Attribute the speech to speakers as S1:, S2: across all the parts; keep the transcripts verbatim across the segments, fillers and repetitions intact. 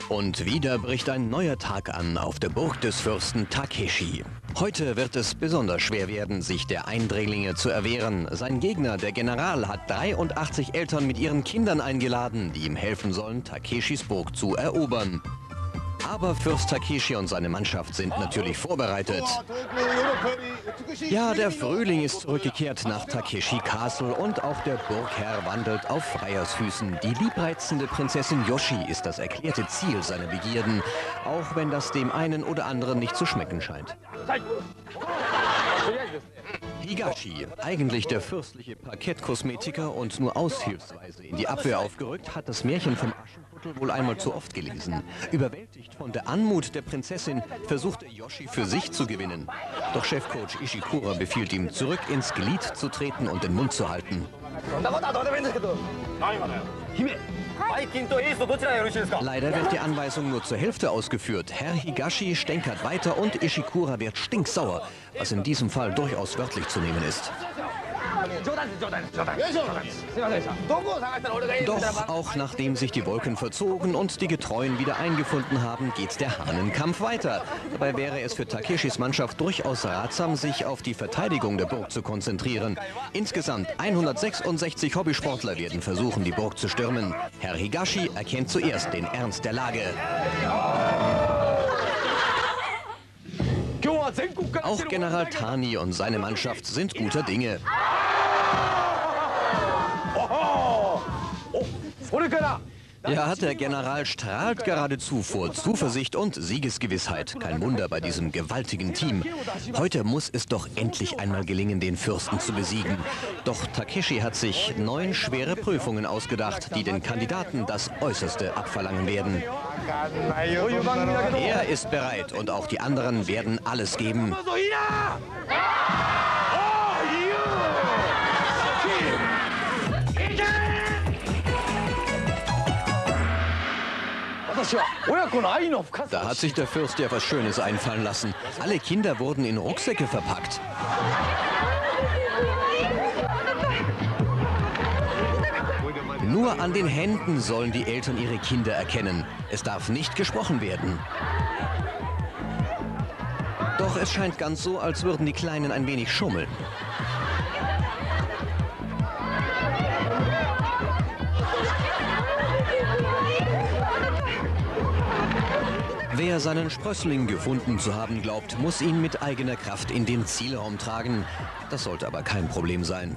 S1: Und wieder bricht ein neuer Tag an auf der Burg des Fürsten Takeshi. Heute wird es besonders schwer werden, sich der Eindringlinge zu erwehren. Sein Gegner, der General, hat dreiundachtzig Eltern mit ihren Kindern eingeladen, die ihm helfen sollen, Takeshis Burg zu erobern. Aber Fürst Takeshi und seine Mannschaft sind natürlich vorbereitet. Ja, der Frühling ist zurückgekehrt nach Takeshi Castle und auch der Burgherr wandelt auf Freiersfüßen. Die liebreizende Prinzessin Yoshi ist das erklärte Ziel seiner Begierden, auch wenn das dem einen oder anderen nicht zu schmecken scheint. Higashi, eigentlich der fürstliche Parkettkosmetiker und nur aushilfsweise in die Abwehr aufgerückt, hat das Märchen vom Aschenputtel wohl einmal zu oft gelesen. Überwältigt von der Anmut der Prinzessin versucht er Yoshi für sich zu gewinnen. Doch Chefcoach Ishikura befiehlt ihm, zurück ins Glied zu treten und den Mund zu halten. Leider wird die Anweisung nur zur Hälfte ausgeführt. Herr Higashi stänkert weiter und Ishikura wird stinksauer, was in diesem Fall durchaus wörtlich zu nehmen ist. Doch auch nachdem sich die Wolken verzogen und die Getreuen wieder eingefunden haben, geht der Hahnenkampf weiter. Dabei wäre es für Takeshis Mannschaft durchaus ratsam, sich auf die Verteidigung der Burg zu konzentrieren. Insgesamt hundertsechsundsechzig Hobbysportler werden versuchen, die Burg zu stürmen. Herr Higashi erkennt zuerst den Ernst der Lage. Auch General Tani und seine Mannschaft sind guter Dinge. Ja, der General strahlt geradezu vor Zuversicht und Siegesgewissheit. Kein Wunder bei diesem gewaltigen Team. Heute muss es doch endlich einmal gelingen, den Fürsten zu besiegen. Doch Takeshi hat sich neun schwere Prüfungen ausgedacht, die den Kandidaten das Äußerste abverlangen werden. Er ist bereit und auch die anderen werden alles geben. Da hat sich der Fürst ja was Schönes einfallen lassen. Alle Kinder wurden in Rucksäcke verpackt. Nur an den Händen sollen die Eltern ihre Kinder erkennen. Es darf nicht gesprochen werden. Doch es scheint ganz so, als würden die Kleinen ein wenig schummeln. Wer seinen Sprössling gefunden zu haben glaubt, muss ihn mit eigener Kraft in den Zielraum tragen. Das sollte aber kein Problem sein.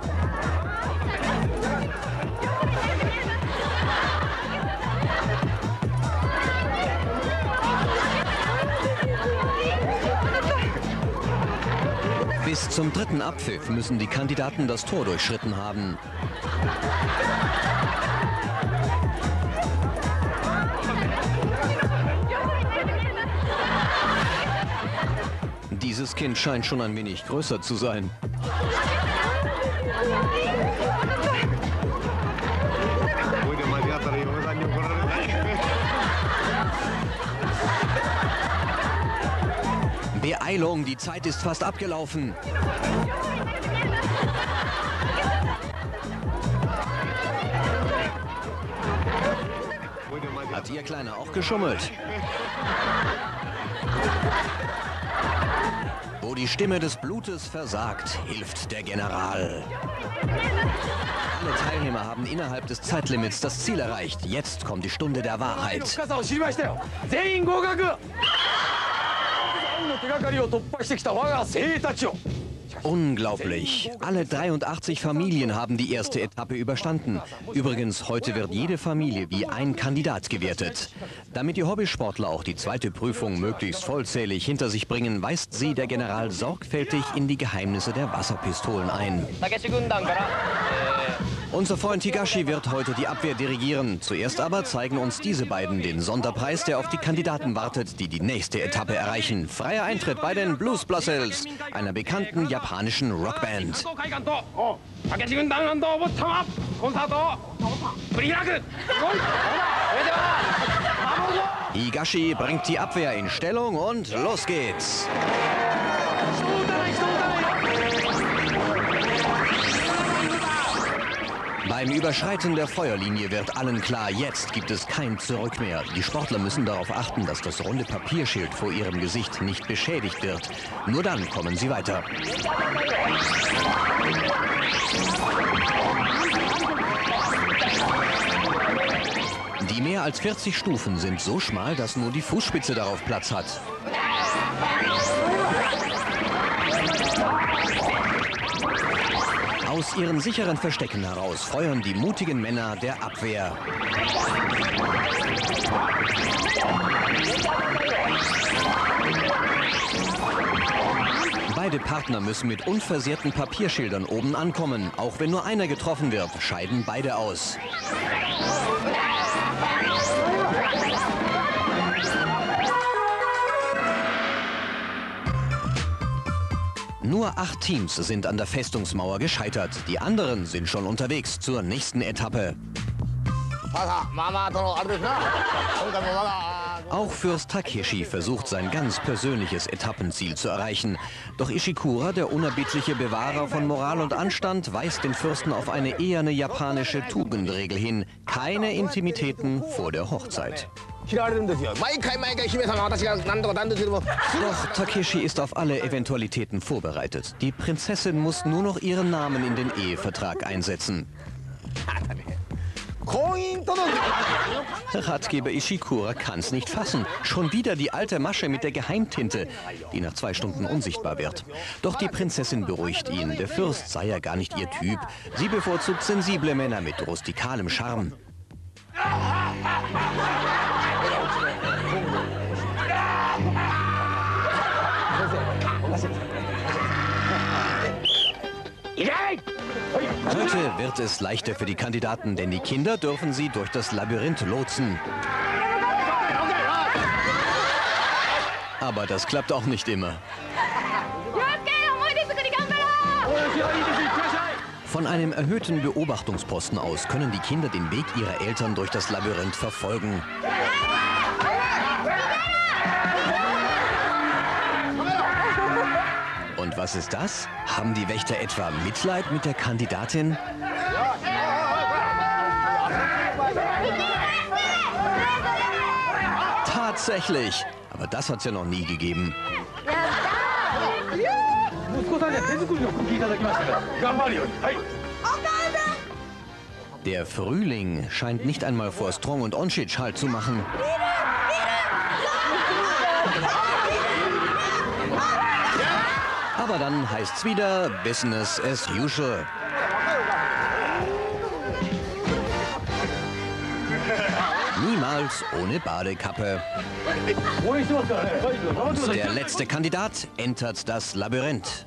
S1: Bis zum dritten Abpfiff müssen die Kandidaten das Tor durchschritten haben. Dieses Kind scheint schon ein wenig größer zu sein. Beeilung, die Zeit ist fast abgelaufen. Hat Ihr Kleiner auch geschummelt? Wo die Stimme des Blutes versagt, hilft der General. Alle Teilnehmer haben innerhalb des Zeitlimits das Ziel erreicht. Jetzt kommt die Stunde der Wahrheit. Unglaublich. Alle dreiundachtzig Familien haben die erste Etappe überstanden. Übrigens, heute wird jede Familie wie ein Kandidat gewertet. Damit die Hobbysportler auch die zweite Prüfung möglichst vollzählig hinter sich bringen, weist sie der General sorgfältig in die Geheimnisse der Wasserpistolen ein. Unser Freund Higashi wird heute die Abwehr dirigieren. Zuerst aber zeigen uns diese beiden den Sonderpreis, der auf die Kandidaten wartet, die die nächste Etappe erreichen. Freier Eintritt bei den Blues Blossoms, einer bekannten japanischen Rockband. Higashi bringt die Abwehr in Stellung und los geht's. Beim Überschreiten der Feuerlinie wird allen klar, jetzt gibt es kein Zurück mehr. Die Sportler müssen darauf achten, dass das runde Papierschild vor ihrem Gesicht nicht beschädigt wird. Nur dann kommen sie weiter. Die mehr als vierzig Stufen sind so schmal, dass nur die Fußspitze darauf Platz hat. Aus ihren sicheren Verstecken heraus feuern die mutigen Männer der Abwehr. Beide Partner müssen mit unversehrten Papierschildern oben ankommen. Auch wenn nur einer getroffen wird, scheiden beide aus. Nur acht Teams sind an der Festungsmauer gescheitert. Die anderen sind schon unterwegs zur nächsten Etappe. Auch Fürst Takeshi versucht sein ganz persönliches Etappenziel zu erreichen. Doch Ishikura, der unerbittliche Bewahrer von Moral und Anstand, weist den Fürsten auf eine eherne japanische Tugendregel hin. Keine Intimitäten vor der Hochzeit. Doch Takeshi ist auf alle Eventualitäten vorbereitet. Die Prinzessin muss nur noch ihren Namen in den Ehevertrag einsetzen. Ratgeber Ishikura kann's nicht fassen. Schon wieder die alte Masche mit der Geheimtinte, die nach zwei Stunden unsichtbar wird. Doch die Prinzessin beruhigt ihn. Der Fürst sei ja gar nicht ihr Typ. Sie bevorzugt sensible Männer mit rustikalem Charme. Heute wird es leichter für die Kandidaten, denn die Kinder dürfen sie durch das Labyrinth lotsen. Aber das klappt auch nicht immer. Von einem erhöhten Beobachtungsposten aus können die Kinder den Weg ihrer Eltern durch das Labyrinth verfolgen. Und was ist das? Haben die Wächter etwa Mitleid mit der Kandidatin? Tatsächlich! Aber das hat's ja noch nie gegeben. Der Frühling scheint nicht einmal vor Strong und Onchich Halt zu machen. Aber dann heißt's wieder Business as usual. Niemals ohne Badekappe. Und der letzte Kandidat entert das Labyrinth.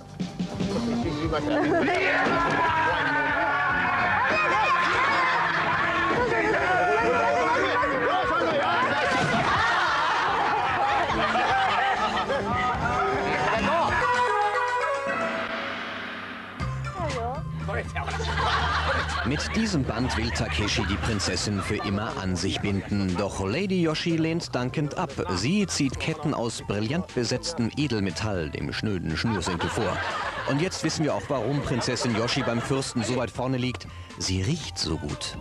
S1: Mit diesem Band will Takeshi die Prinzessin für immer an sich binden. Doch Lady Yoshi lehnt dankend ab. Sie zieht Ketten aus brillant besetztem Edelmetall, dem schnöden Schnürsenkel, vor. Und jetzt wissen wir auch, warum Prinzessin Yoshi beim Fürsten so weit vorne liegt. Sie riecht so gut.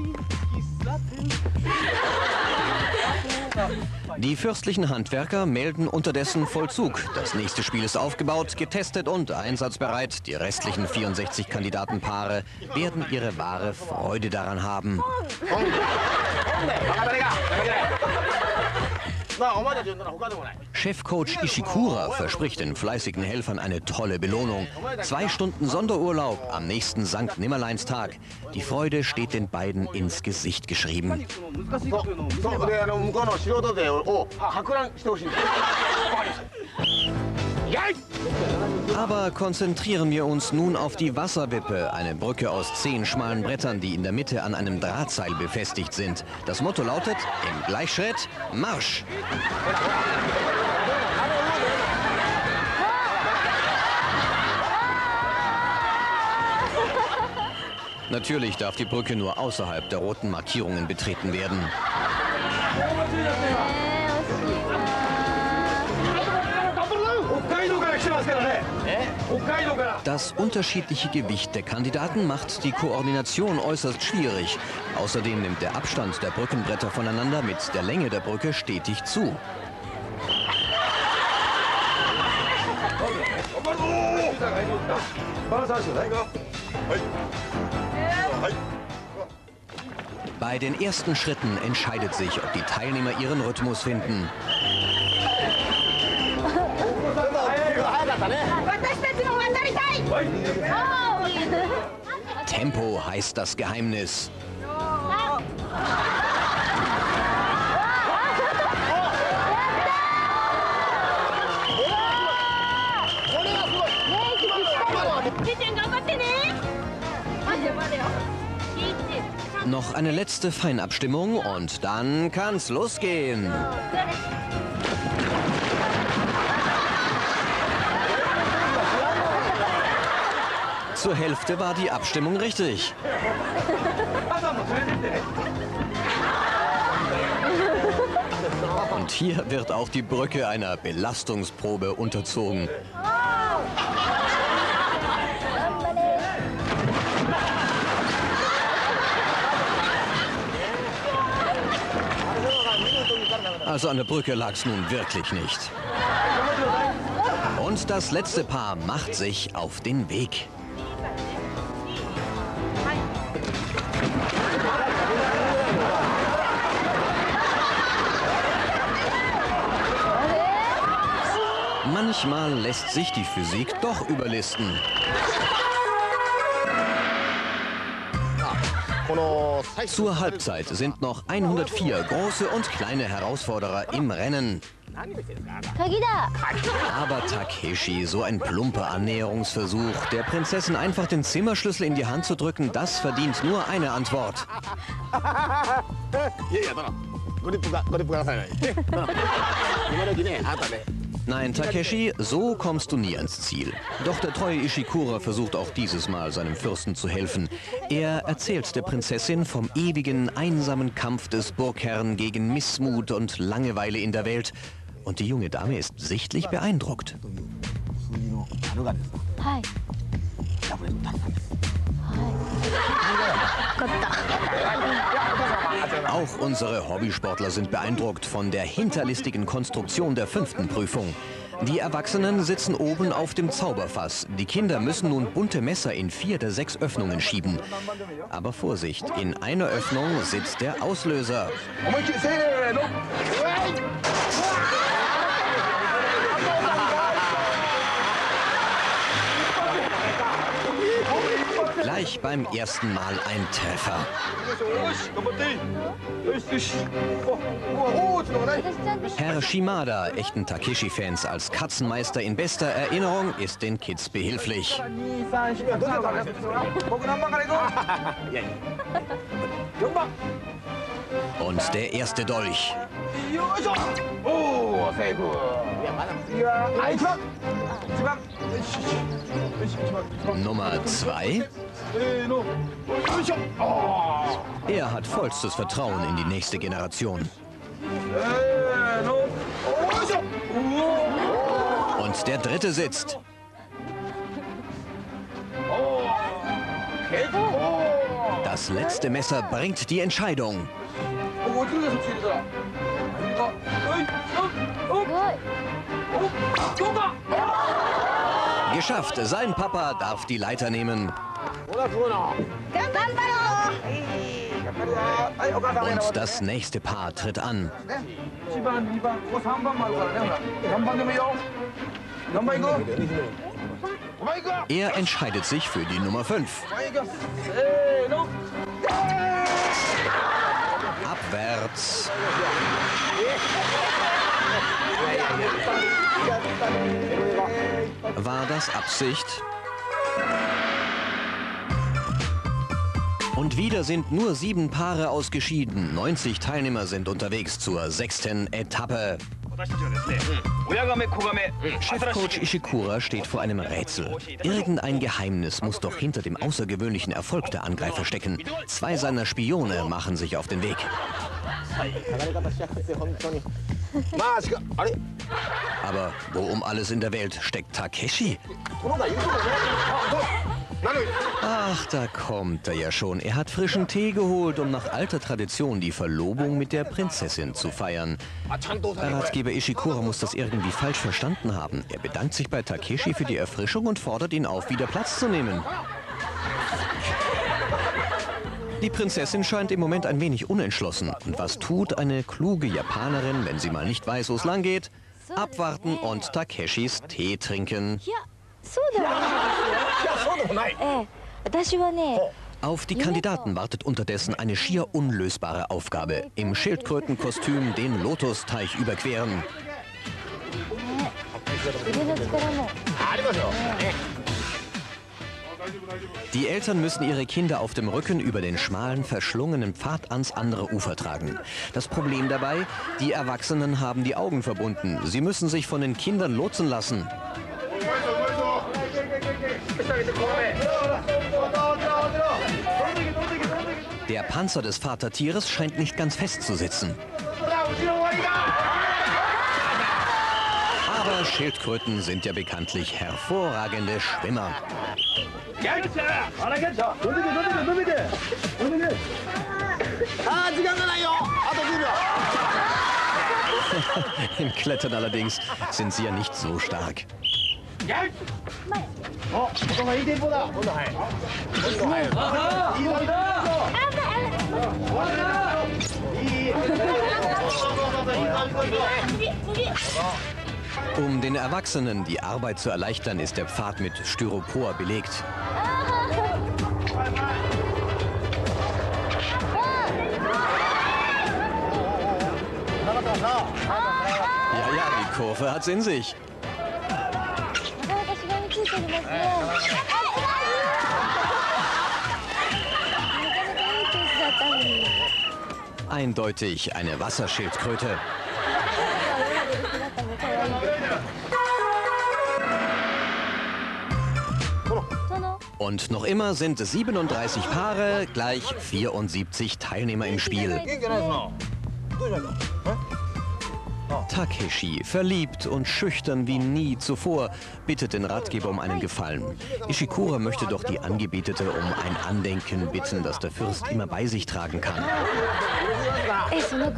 S1: Die fürstlichen Handwerker melden unterdessen Vollzug. Das nächste Spiel ist aufgebaut, getestet und einsatzbereit. Die restlichen vierundsechzig Kandidatenpaare werden ihre wahre Freude daran haben. Chefcoach Ishikura verspricht den fleißigen Helfern eine tolle Belohnung. Zwei Stunden Sonderurlaub am nächsten Sankt Nimmerleinstag. Die Freude steht den beiden ins Gesicht geschrieben. Aber konzentrieren wir uns nun auf die Wasserwippe, eine Brücke aus zehn schmalen Brettern, die in der Mitte an einem Drahtseil befestigt sind. Das Motto lautet: im Gleichschritt Marsch! Natürlich darf die Brücke nur außerhalb der roten Markierungen betreten werden. Das unterschiedliche Gewicht der Kandidaten macht die Koordination äußerst schwierig. Außerdem nimmt der Abstand der Brückenbretter voneinander mit der Länge der Brücke stetig zu. Bei den ersten Schritten entscheidet sich, ob die Teilnehmer ihren Rhythmus finden. Tempo heißt das Geheimnis. Noch eine letzte Feinabstimmung und dann kann's losgehen. Zur Hälfte war die Abstimmung richtig. Und hier wird auch die Brücke einer Belastungsprobe unterzogen. Also an der Brücke lag's nun wirklich nicht. Und das letzte Paar macht sich auf den Weg. Manchmal lässt sich die Physik doch überlisten. Zur Halbzeit sind noch hundertvier große und kleine Herausforderer im Rennen. Aber Takeshi, so ein plumper Annäherungsversuch, der Prinzessin einfach den Zimmerschlüssel in die Hand zu drücken, das verdient nur eine Antwort. Nein, Takeshi, so kommst du nie ans Ziel. Doch der treue Ishikura versucht auch dieses Mal seinem Fürsten zu helfen. Er erzählt der Prinzessin vom ewigen, einsamen Kampf des Burgherrn gegen Missmut und Langeweile in der Welt. Und die junge Dame ist sichtlich beeindruckt. Auch unsere Hobbysportler sind beeindruckt von der hinterlistigen Konstruktion der fünften Prüfung. Die Erwachsenen sitzen oben auf dem Zauberfass. Die Kinder müssen nun bunte Messer in vier der sechs Öffnungen schieben. Aber Vorsicht, in einer Öffnung sitzt der Auslöser. Gleich beim ersten Mal ein Treffer. Herr Shimada, echten Takeshi-Fans als Katzenmeister in bester Erinnerung, ist den Kids behilflich. Und der erste Dolch. Nummer zwei. Er hat vollstes Vertrauen in die nächste Generation. Und der dritte sitzt. Das letzte Messer bringt die Entscheidung. Geschafft, sein Papa darf die Leiter nehmen. Und das nächste Paar tritt an. Er entscheidet sich für die Nummer fünf. Abwärts. War das Absicht? Und wieder sind nur sieben Paare ausgeschieden. neunzig Teilnehmer sind unterwegs zur sechsten Etappe. Chefcoach Ishikura steht vor einem Rätsel. Irgendein Geheimnis muss doch hinter dem außergewöhnlichen Erfolg der Angreifer stecken. Zwei seiner Spione machen sich auf den Weg. Aber wo um alles in der Welt steckt Takeshi? Ach, da kommt er ja schon. Er hat frischen Tee geholt, um nach alter Tradition die Verlobung mit der Prinzessin zu feiern. Ratgeber Ishikura muss das irgendwie falsch verstanden haben. Er bedankt sich bei Takeshi für die Erfrischung und fordert ihn auf, wieder Platz zu nehmen. Die Prinzessin scheint im Moment ein wenig unentschlossen. Und was tut eine kluge Japanerin, wenn sie mal nicht weiß, wo es lang geht? Abwarten und Takeshis Tee trinken. Auf die Kandidaten wartet unterdessen eine schier unlösbare Aufgabe. Im Schildkrötenkostüm den Lotusteich überqueren. Die Eltern müssen ihre Kinder auf dem Rücken über den schmalen, verschlungenen Pfad ans andere Ufer tragen. Das Problem dabei, die Erwachsenen haben die Augen verbunden. Sie müssen sich von den Kindern lotsen lassen. Der Panzer des Vatertieres scheint nicht ganz festzusitzen. Aber Schildkröten sind ja bekanntlich hervorragende Schwimmer. Im Klettern allerdings sind sie ja nicht so stark. Um den Erwachsenen die Arbeit zu erleichtern, ist der Pfad mit Styropor belegt. Ja, ja, die Kurve hat's in sich. Eindeutig eine Wasserschildkröte. Und noch immer sind siebenunddreißig Paare gleich vierundsiebzig Teilnehmer im Spiel. Takeshi, verliebt und schüchtern wie nie zuvor, bittet den Ratgeber um einen Gefallen. Ishikura möchte doch die Angebetete um ein Andenken bitten, das der Fürst immer bei sich tragen kann. Zum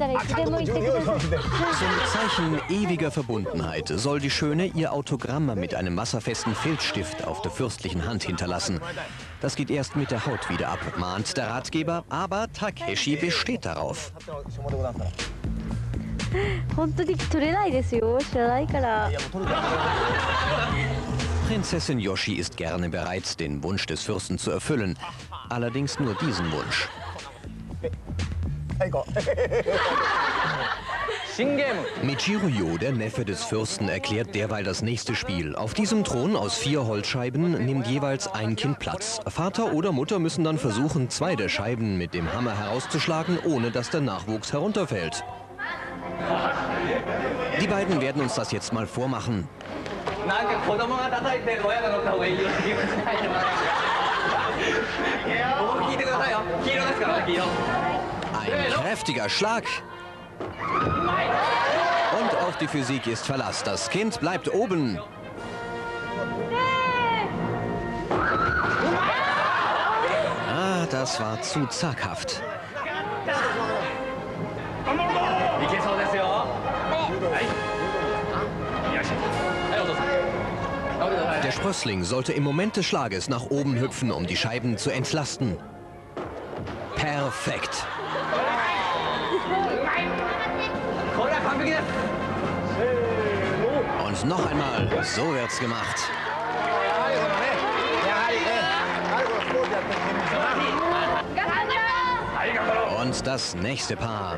S1: Zeichen ewiger Verbundenheit soll die Schöne ihr Autogramm mit einem wasserfesten Filzstift auf der fürstlichen Hand hinterlassen. Das geht erst mit der Haut wieder ab, mahnt der Ratgeber, aber Takeshi besteht darauf. Prinzessin Yoshi ist gerne bereit, den Wunsch des Fürsten zu erfüllen. Allerdings nur diesen Wunsch. Michiro Yo, der Neffe des Fürsten, erklärt derweil das nächste Spiel. Auf diesem Thron aus vier Holzscheiben nimmt jeweils ein Kind Platz. Vater oder Mutter müssen dann versuchen, zwei der Scheiben mit dem Hammer herauszuschlagen, ohne dass der Nachwuchs herunterfällt. Die beiden werden uns das jetzt mal vormachen. Ein kräftiger Schlag. Und auf die Physik ist Verlass. Das Kind bleibt oben. Ah, das war zu zaghaft. Der Sprössling sollte im Moment des Schlages nach oben hüpfen, um die Scheiben zu entlasten. Perfekt. Und noch einmal, so wird's gemacht. Und das nächste Paar.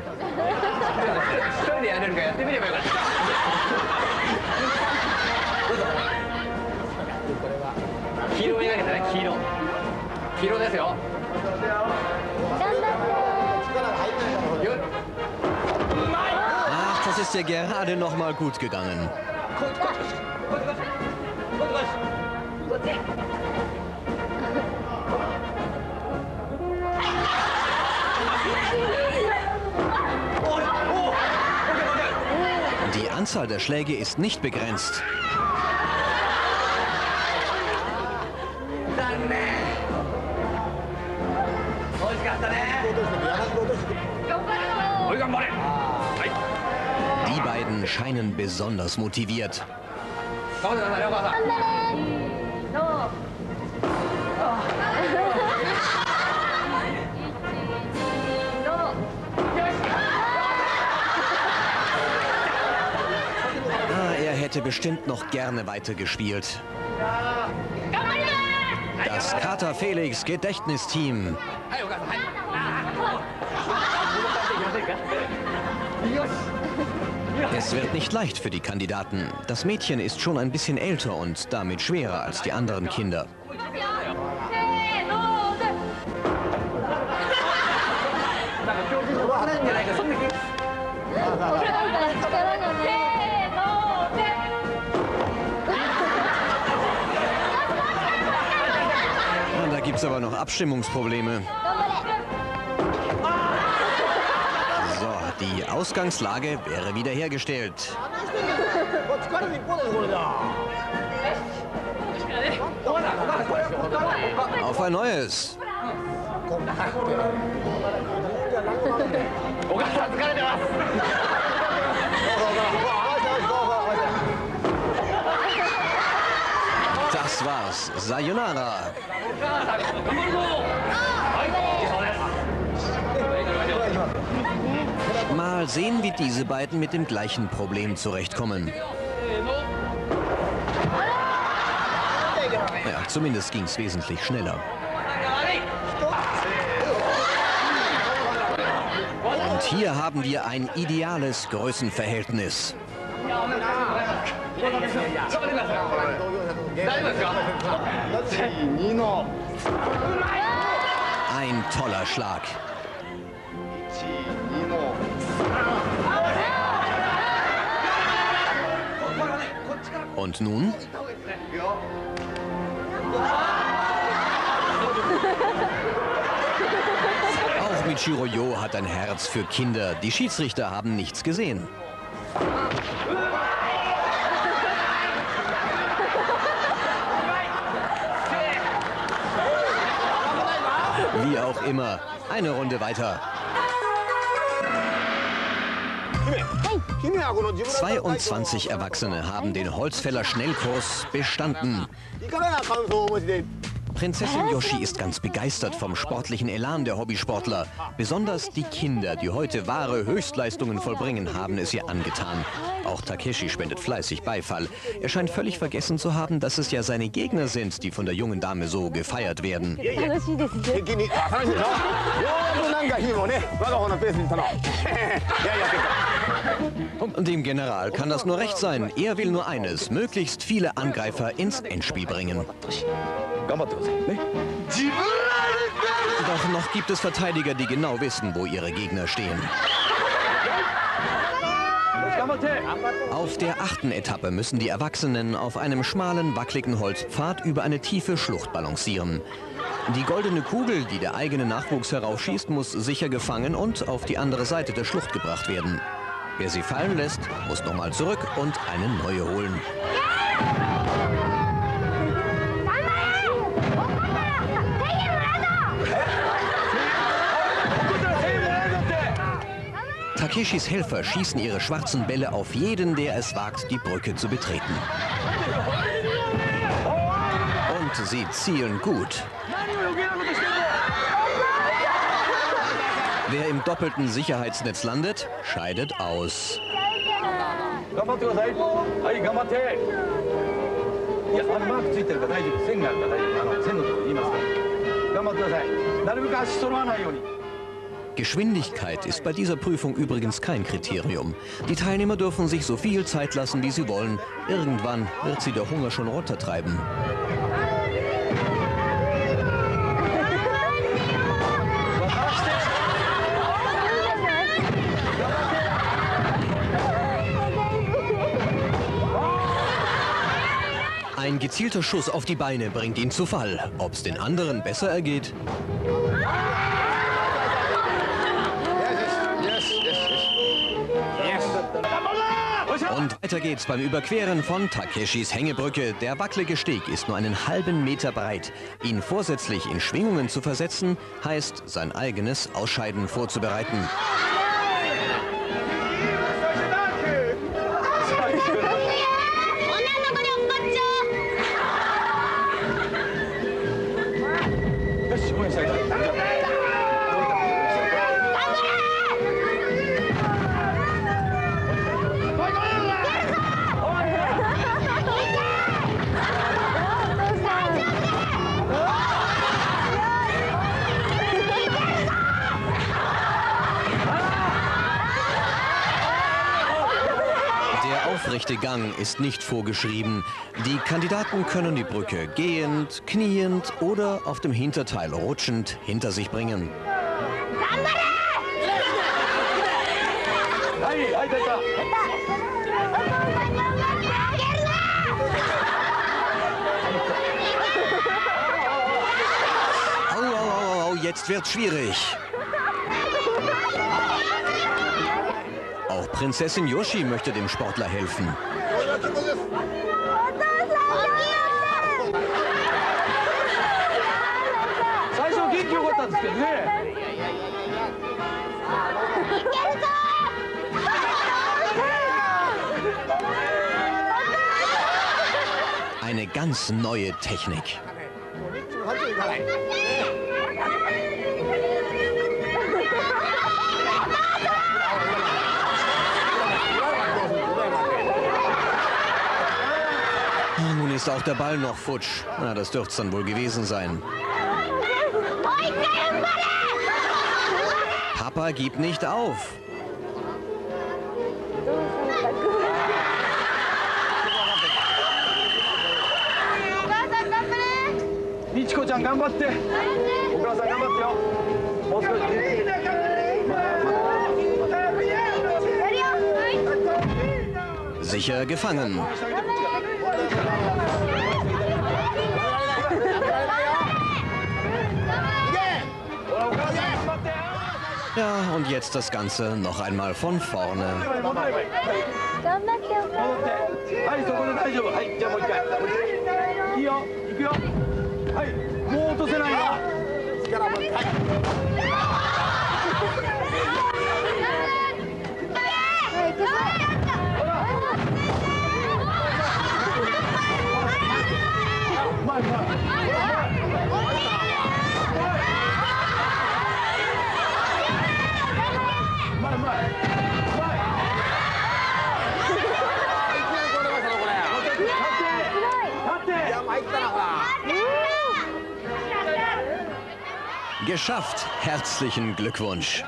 S1: Ach, das Das ist ja gerade noch mal gut gegangen. Die Anzahl der Schläge ist nicht begrenzt. Die beiden scheinen besonders motiviert. Ah, er hätte bestimmt noch gerne weitergespielt. Das Kater Felix Gedächtnisteam. Es wird nicht leicht für die Kandidaten. Das Mädchen ist schon ein bisschen älter und damit schwerer als die anderen Kinder. Da gibt es aber noch Abstimmungsprobleme. So, die Ausgangslage wäre wiederhergestellt. Auf ein neues. Das war's. Sayonara. Mal sehen, wie diese beiden mit dem gleichen Problem zurechtkommen. Ja, zumindest ging's wesentlich schneller. Und hier haben wir ein ideales Größenverhältnis. Ein toller Schlag. Und nun? Auch Michiro Yo hat ein Herz für Kinder. Die Schiedsrichter haben nichts gesehen. Wie auch immer, eine Runde weiter. zweiundzwanzig Erwachsene haben den Holzfäller-Schnellkurs bestanden. Prinzessin Yoshi ist ganz begeistert vom sportlichen Elan der Hobbysportler. Besonders die Kinder, die heute wahre Höchstleistungen vollbringen, haben es ihr angetan. Auch Takeshi spendet fleißig Beifall. Er scheint völlig vergessen zu haben, dass es ja seine Gegner sind, die von der jungen Dame so gefeiert werden. Und dem General kann das nur recht sein. Er will nur eines, möglichst viele Angreifer ins Endspiel bringen. Doch noch gibt es Verteidiger, die genau wissen, wo ihre Gegner stehen. Auf der achten Etappe müssen die Erwachsenen auf einem schmalen, wackeligen Holzpfad über eine tiefe Schlucht balancieren. Die goldene Kugel, die der eigene Nachwuchs heraufschießt, muss sicher gefangen und auf die andere Seite der Schlucht gebracht werden. Wer sie fallen lässt, muss nochmal zurück und eine neue holen. Takeshis Helfer schießen ihre schwarzen Bälle auf jeden, der es wagt, die Brücke zu betreten. Und sie zielen gut. Wer im doppelten Sicherheitsnetz landet, scheidet aus. Geschwindigkeit ist bei dieser Prüfung übrigens kein Kriterium. Die Teilnehmer dürfen sich so viel Zeit lassen, wie sie wollen. Irgendwann wird sie der Hunger schon runtertreiben. Ein gezielter Schuss auf die Beine bringt ihn zu Fall. Ob es den anderen besser ergeht? Und weiter geht's beim Überqueren von Takeshis Hängebrücke. Der wackelige Steg ist nur einen halben Meter breit. Ihn vorsätzlich in Schwingungen zu versetzen, heißt, sein eigenes Ausscheiden vorzubereiten. Der aufrechte Gang ist nicht vorgeschrieben. Die Kandidaten können die Brücke gehend, kniend oder auf dem Hinterteil rutschend hinter sich bringen. Au, au, au, au, jetzt wird's schwierig. Auch Prinzessin Yoshi möchte dem Sportler helfen. Eine ganz neue Technik. Nun ist auch der Ball noch futsch. Na, das dürfte es dann wohl gewesen sein. Papa gibt nicht auf.
S2: Michiko-chan, ganbatte. Okaasan, ganbatte yo. Mou sukoshi.
S1: Sicher gefangen. Ja, und jetzt das Ganze noch einmal von vorne. Geschafft. Herzlichen Glückwunsch.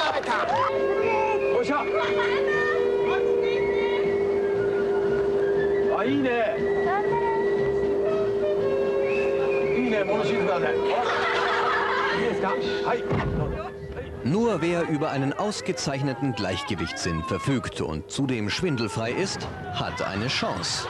S1: Nur wer über einen ausgezeichneten Gleichgewichtssinn verfügt und zudem schwindelfrei ist, hat eine Chance.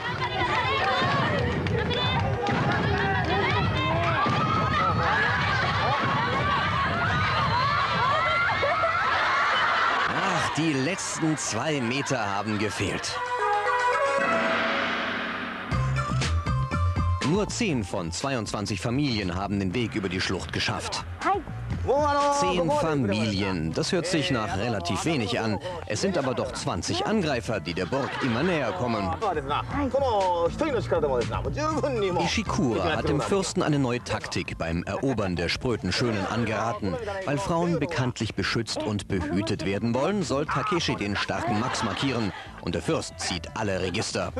S1: Ach, die letzten zwei Meter haben gefehlt. Nur zehn von zweiundzwanzig Familien haben den Weg über die Schlucht geschafft. Zehn Familien, das hört sich nach relativ wenig an. Es sind aber doch zwanzig Angreifer, die der Burg immer näher kommen. Ishikura hat dem Fürsten eine neue Taktik beim Erobern der spröden Schönen angeraten. Weil Frauen bekanntlich beschützt und behütet werden wollen, soll Takeshi den starken Max markieren. Und der Fürst zieht alle Register.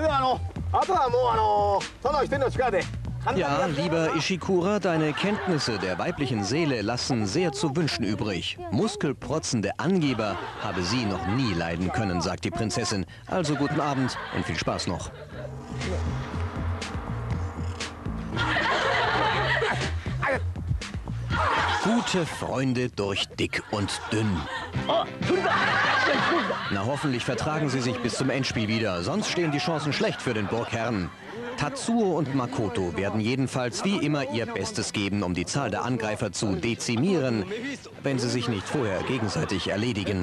S1: Ja, lieber Ishikura, deine Kenntnisse der weiblichen Seele lassen sehr zu wünschen übrig. Muskelprotzende Angeber habe sie noch nie leiden können, sagt die Prinzessin. Also guten Abend und viel Spaß noch. Gute Freunde durch dick und dünn. Na, hoffentlich vertragen sie sich bis zum Endspiel wieder, sonst stehen die Chancen schlecht für den Burgherrn. Tatsuo und Makoto werden jedenfalls wie immer ihr Bestes geben, um die Zahl der Angreifer zu dezimieren, wenn sie sich nicht vorher gegenseitig erledigen.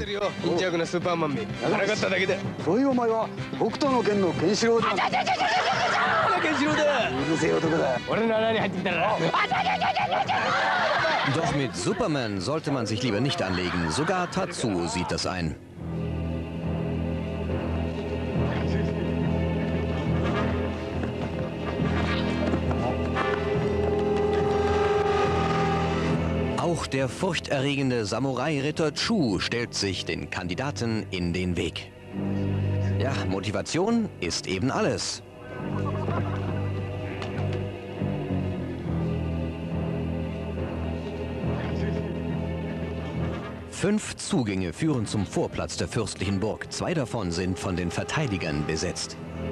S1: Doch mit Superman sollte man sich lieber nicht anlegen. Sogar Tatsuo sieht das ein. Auch der furchterregende Samurai-Ritter Chu stellt sich den Kandidaten in den Weg. Ja, Motivation ist eben alles. Fünf Zugänge führen zum Vorplatz der fürstlichen Burg. Zwei davon sind von den Verteidigern besetzt.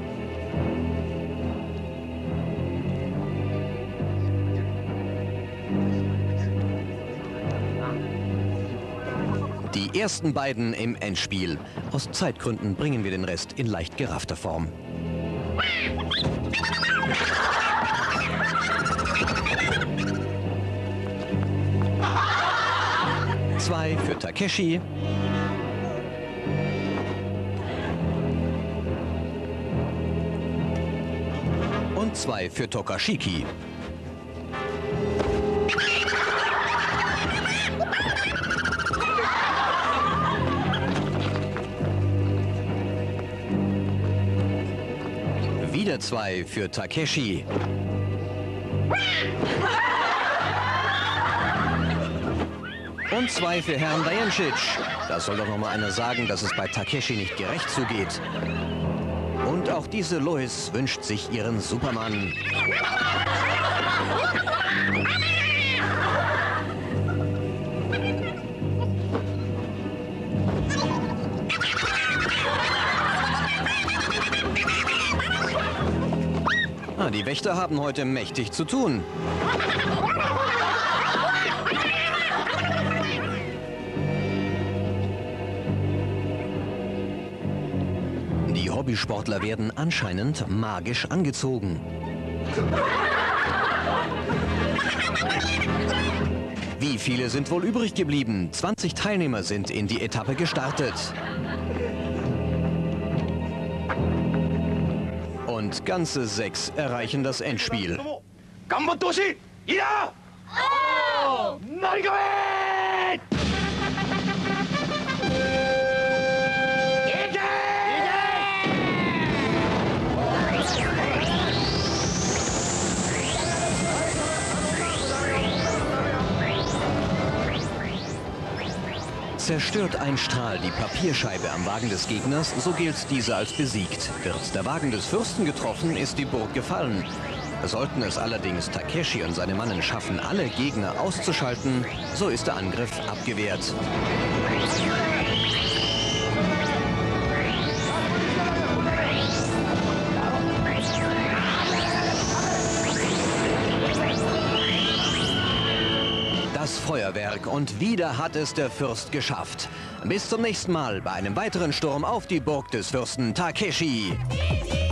S1: Die ersten beiden im Endspiel. Aus Zeitgründen bringen wir den Rest in leicht geraffter Form. Zwei für Takeshi. Und zwei für Tokashiki. Wieder zwei für Takeshi. Und zwei für Herrn Dajancic. Das soll doch noch mal einer sagen, dass es bei Takeshi nicht gerecht zugeht. Und auch diese Lois wünscht sich ihren Superman. Ah, die Wächter haben heute mächtig zu tun. Die Hobbysportler werden anscheinend magisch angezogen. Wie viele sind wohl übrig geblieben? zwanzig Teilnehmer sind in die Etappe gestartet. Und ganze sechs erreichen das Endspiel. Zerstört ein Strahl die Papierscheibe am Wagen des Gegners, so gilt dieser als besiegt. Wird der Wagen des Fürsten getroffen, ist die Burg gefallen. Sollten es allerdings Takeshi und seine Mannen schaffen, alle Gegner auszuschalten, so ist der Angriff abgewehrt. Das Feuerwerk und wieder hat es der Fürst geschafft. Bis zum nächsten Mal bei einem weiteren Sturm auf die Burg des Fürsten Takeshi.